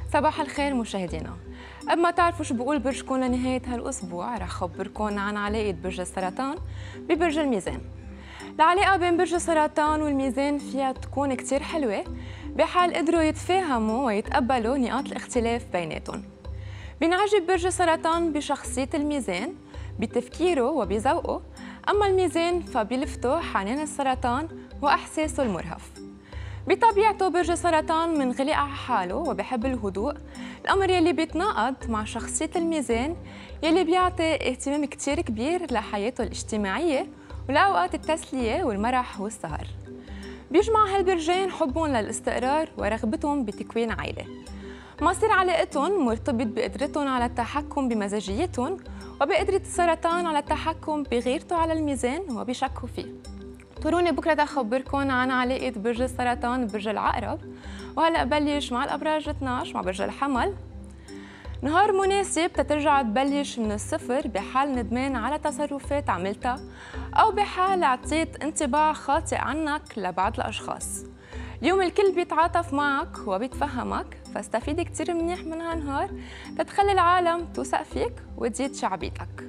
صباح الخير مشاهدينا. قبل ما تعرفوا شو بقول برجكم لنهاية هالأسبوع، رح خبركم عن علاقة برج السرطان ببرج الميزان. العلاقة بين برج السرطان والميزان فيها تكون كتير حلوة بحال قدروا يتفاهموا ويتقبلوا نقاط الاختلاف بيناتهم. بينعجب برج السرطان بشخصية الميزان، بتفكيره وبذوقه، أما الميزان فبيلفته حنان السرطان وإحساسه المرهف. بطبيعته برج السرطان منغلق على حاله وبحب الهدوء، الأمر يلي بيتناقض مع شخصية الميزان يلي بيعطي اهتمام كتير كبير لحياته الاجتماعية ولأوقات التسلية والمرح والسهر. بيجمع هالبرجين حبهم للاستقرار ورغبتهم بتكوين عائلة. مصير علاقتهم مرتبط بقدرتهم على التحكم بمزاجيتهم وبقدرة السرطان على التحكم بغيرته على الميزان وبشكه فيه. طروني بكره اخبركم عن علاقه برج السرطان ببرج العقرب. وهلا ببلش مع الابراج 12 مع برج الحمل. نهار مناسب تترجع تبلش من الصفر بحال ندمان على تصرفات عملتها او بحال اعطيت انطباع خاطئ عنك لبعض الاشخاص. اليوم الكل بيتعاطف معك وبيتفهمك، فاستفيد كتير منيح من هالنهار تتخلي العالم توثق فيك وتزيد شعبيتك.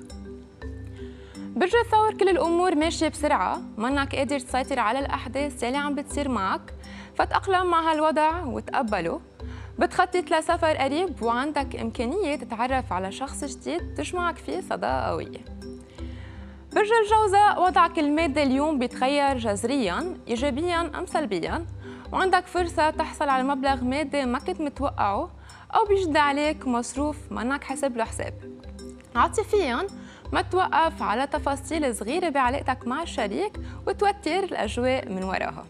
برج الثور كل الأمور ماشية بسرعة، منك قادر تسيطر على الأحداث يلي عم بتصير معك، فتأقلم مع هالوضع وتقبله. بتخطط لسفر قريب وعندك إمكانية تتعرف على شخص جديد تجمعك فيه صداقة قوية. برج الجوزاء وضعك المادي اليوم بيتغير جذرياً إيجابياً أم سلبياً، وعندك فرصة تحصل على مبلغ مادي ما كنت متوقعه أو بيجد عليك مصروف منك حسب له حساب. عاطفياً ما توقف على تفاصيل صغيرة بعلاقتك مع الشريك وتوتر الأجواء من وراها.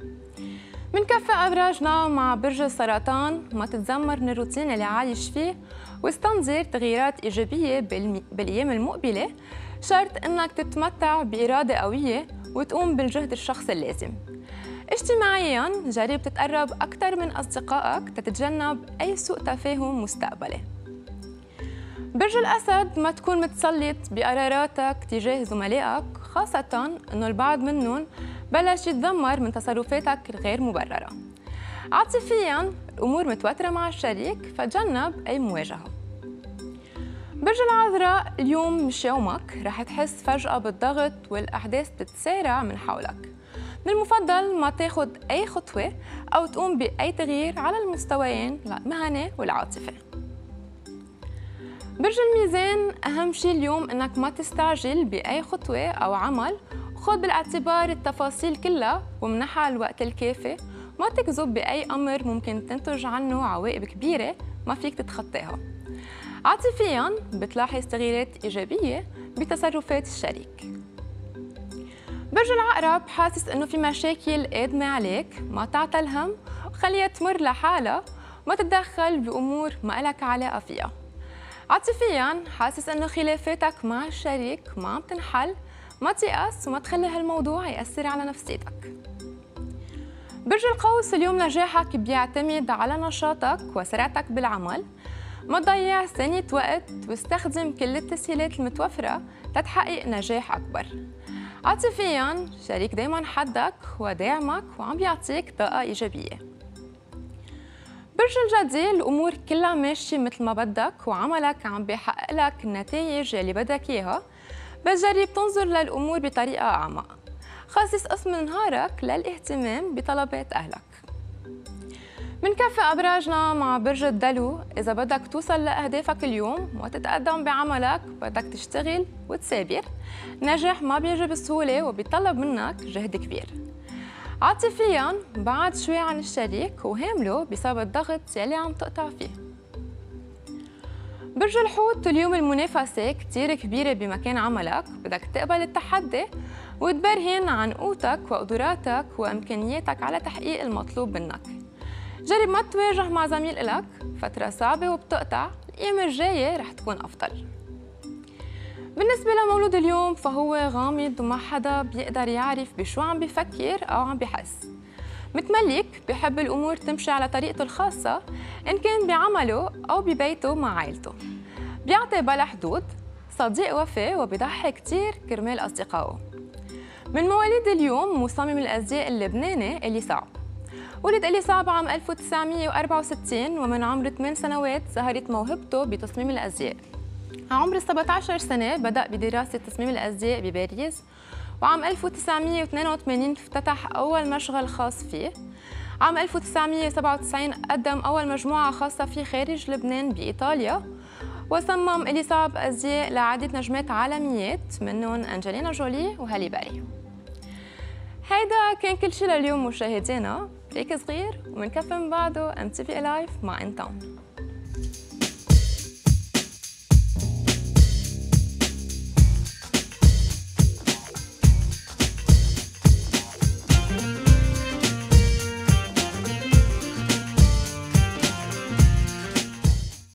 منكفي أبراجنا مع برج السرطان ما تتذمر من الروتين اللي عايش فيه واستنظر تغييرات إيجابية بالأيام المقبلة، شرط إنك تتمتع بإرادة قوية وتقوم بالجهد الشخصي اللازم. اجتماعياً جرب تتقرب أكثر من أصدقائك تتجنب أي سوء تفاهم مستقبلي. برج الأسد ما تكون متسلط بقراراتك تجاه زملائك، خاصة أنه البعض منهم بلش يتذمر من تصرفاتك الغير مبررة. عاطفياً الأمور متوترة مع الشريك، فتجنب أي مواجهة. برج العذراء اليوم مش يومك، رح تحس فجأة بالضغط والأحداث تتسارع من حولك. من المفضل ما تاخد أي خطوة أو تقوم بأي تغيير على المستويين المهني والعاطفي. برج الميزان أهم شيء اليوم إنك ما تستعجل بأي خطوة أو عمل، خذ بالاعتبار التفاصيل كلها ومنحها الوقت الكافي، ما تكذب بأي أمر ممكن تنتج عنه عواقب كبيرة ما فيك تتخطاها. عاطفياً بتلاحظ تغييرات إيجابية بتصرفات الشريك. برج العقرب حاسس إنه في مشاكل قادمة عليك، ما تعطى الهم وخليها تمر لحالها، ما تتدخل بأمور ما إلك علاقة فيها. عاطفياً حاسس إنه خلافاتك مع الشريك ما عم تنحل، ما تيأس وما تخلي هالموضوع يأثر على نفسيتك. برج القوس اليوم نجاحك بيعتمد على نشاطك وسرعتك بالعمل، ما تضيع ثانية وقت واستخدم كل التسهيلات المتوفرة لتحقق نجاح أكبر. عاطفياً شريك دايماً حدك وداعمك وعم بيعطيك طاقة إيجابية. برج الجدي الأمور كلها ماشية مثل ما بدك وعملك عم بيحقق لك النتائج اللي بدك إياها، بس جرب تنظر للأمور بطريقة أعمق. خصص قسم من نهارك للاهتمام بطلبات أهلك. منكفي أبراجنا مع برج الدلو، إذا بدك توصل لأهدافك اليوم وتتقدم بعملك بدك تشتغل وتثابر. النجاح ما بيجي بسهولة وبيطلب منك جهد كبير. عاطفياً بعد شوي عن الشريك وهامله بسبب الضغط يلي عم تقطع فيه. برج الحوت اليوم المنافسة كتير كبيرة بمكان عملك، بدك تقبل التحدي وتبرهن عن قوتك وقدراتك وإمكانياتك على تحقيق المطلوب منك. جرب ما تواجه مع زميل إلك، فترة صعبة وبتقطع، الأيام الجاية رح تكون أفضل. بالنسبة لمولود اليوم فهو غامض وما حدا بيقدر يعرف بشو عم بفكر أو عم بحس. متملك بحب الأمور تمشي على طريقته الخاصة، إن كان بعمله أو ببيته مع عائلته. بيعطي بلا حدود، صديق وفي وبيضحي كتير كرمال أصدقائه. من مواليد اليوم مصمم الأزياء اللبناني اللي صعب، ولد إليصاب عام 1964 ومن عمر 8 سنوات ظهرت موهبته بتصميم الأزياء. عمر 17 سنة بدأ بدراسة تصميم الأزياء بباريس، وعام 1982 افتتح أول مشغل خاص فيه. عام 1997 قدم أول مجموعة خاصة فيه خارج لبنان بإيطاليا، وصمم إليصاب أزياء لعدة نجمات عالميات منهم أنجلينا جولي وهالي باري. هيدا كان كل شيء لليوم مشاهدينا، بريك صغير ومنكفي من بعده MTV Live مع إنتون.